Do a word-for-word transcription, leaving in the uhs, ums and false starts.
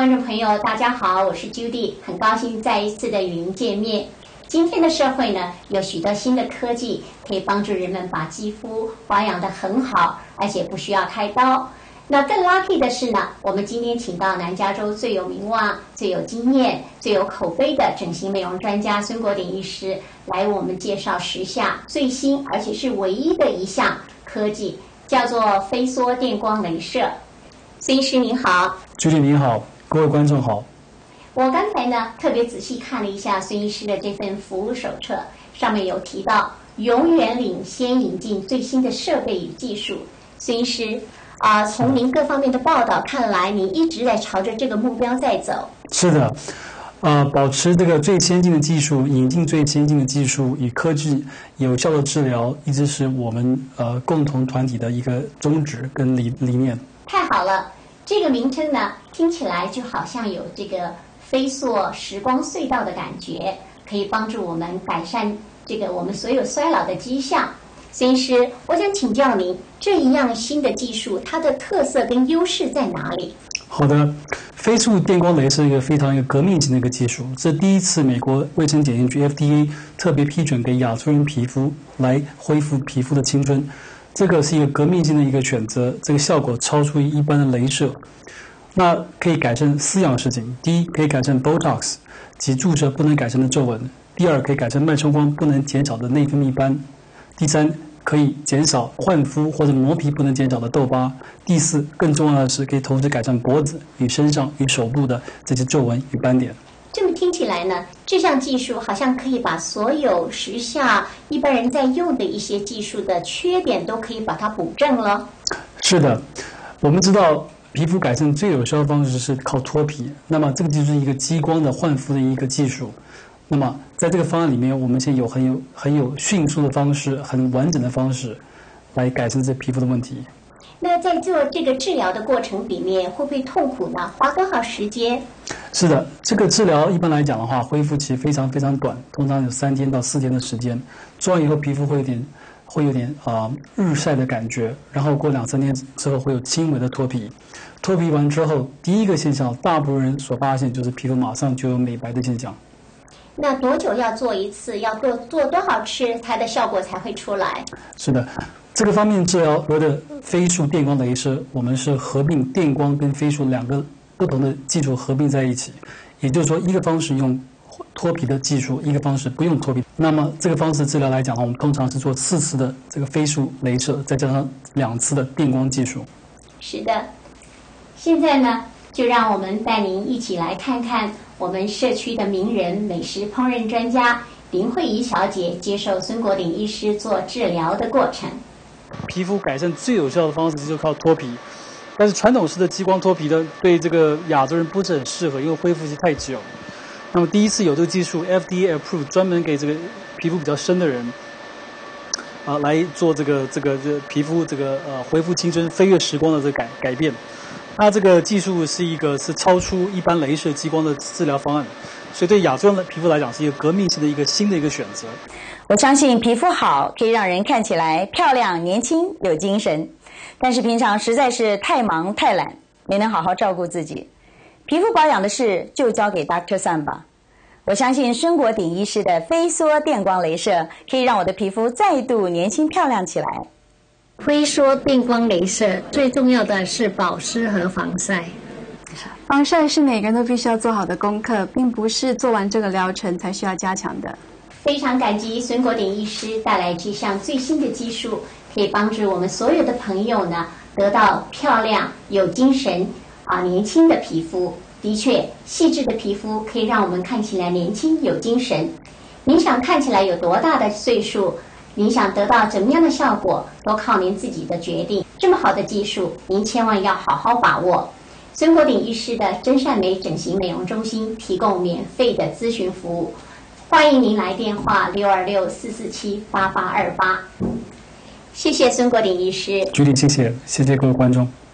观众朋友，大家好，我是 Judy， 很高兴再一次的与您见面。今天的社会呢，有许多新的科技可以帮助人们把肌肤保养得很好，而且不需要开刀。那更 lucky 的是呢，我们今天请到南加州最有名望、最有经验、最有口碑的整形美容专家孙国鼎医师，来为我们介绍时下最新而且是唯一的一项科技，叫做飞梭电光雷射。孙医师您好。 主持人您好，各位观众好。 我刚才呢特别仔细看了一下孙医师的这份服务手册，上面有提到永远领先引进最新的设备与技术。孙医师啊、呃，从您各方面的报道看来，您一直在朝着这个目标在走。 是的，呃，保持这个最先进的技术，引进最先进的技术与科技，有效的治疗，一直是我们呃共同团体的一个宗旨跟理理念。 太好了，这个名称呢听起来就好像有这个飞梭时光隧道的感觉，可以帮助我们改善这个我们所有衰老的迹象。孙医师，我想请教您，这一样新的技术，它的特色跟优势在哪里？ 好的，飞速电光雷是一个非常一个革命性的一个技术，这第一次美国卫生检验局 F D A 特别批准给亚洲人皮肤来恢复皮肤的青春，这个是一个革命性的一个选择，这个效果超出一般的雷射。那可以改善四样事情：第一，可以改善 Botox 及注射不能改善的皱纹；第二，可以改善脉冲光不能减少的内分泌斑；第三，可以减少焕肤或者磨皮不能减少的痘疤；第四，更重要的是可以同时改善脖子与身上与手部的这些皱纹与斑点。 这么听起来呢，这项技术好像可以把所有时下一般人在用的一些技术的缺点都可以把它补正了。是的，我们知道皮肤改善最有效的方式是靠脱皮，那么这个就是一个激光的焕肤的一个技术。那么在这个方案里面，我们现在有很有很有迅速的方式，很完整的方式来改善这皮肤的问题。 那在做这个治疗的过程里面，会不会痛苦呢？花多少时间？ 是的，这个治疗一般来讲的话，恢复期非常非常短，通常有三天到四天的时间。做完以后，皮肤会有点会有点啊、呃、日晒的感觉，然后过两三天之后会有轻微的脱皮。脱皮完之后，第一个现象，大部分人所发现就是皮肤马上就有美白的现象。 那多久要做一次？要做做多少次，它的效果才会出来？ 是的，这个方面治疗所谓的飞速电光雷射，我们是合并电光跟飞速两个不同的技术合并在一起，也就是说，一个方式用脱皮的技术，一个方式不用脱皮。那么这个方式治疗来讲，我们通常是做四次的这个飞速雷射，再加上两次的电光技术。 是的，现在呢，就让我们带您一起来看看我们社区的名人美食烹饪专家林慧仪小姐接受孙国鼎医师做治疗的过程。 皮肤改善最有效的方式就是靠脱皮，但是传统式的激光脱皮呢，对这个亚洲人不是很适合，因为恢复期太久。那么第一次有这个技术 F D A approved 专门给这个皮肤比较深的人啊来做这个这个这个皮肤这个呃恢复青春飞跃时光的这个改改变。那这个技术是一个是超出一般雷射激光的治疗方案，所以对亚洲人的皮肤来讲是一个革命性的一个新的一个选择。 我相信皮肤好可以让人看起来漂亮、年轻、有精神，但是平常实在是太忙太懒，没能好好照顾自己。皮肤保养的事就交给 Doctor Sun 吧。我相信孙国鼎医师的飞梭电光雷射可以让我的皮肤再度年轻漂亮起来。 飞梭电光雷射最重要的是保湿和防晒。 防晒是每个人都必须要做好的功课，并不是做完这个疗程才需要加强的。 非常感激孙国鼎医师带来这项最新的技术，可以帮助我们所有的朋友呢得到漂亮、有精神啊、年轻的皮肤。的确，细致的皮肤可以让我们看起来年轻有精神。您想看起来有多大的岁数？您想得到怎么样的效果，都靠您自己的决定。这么好的技术，您千万要好好把握。孙国鼎医师的真善美整形美容中心提供免费的咨询服务，欢迎您来电话六二六四四七八八二八。谢谢孙国鼎医师。 Judy，谢谢，谢谢各位观众。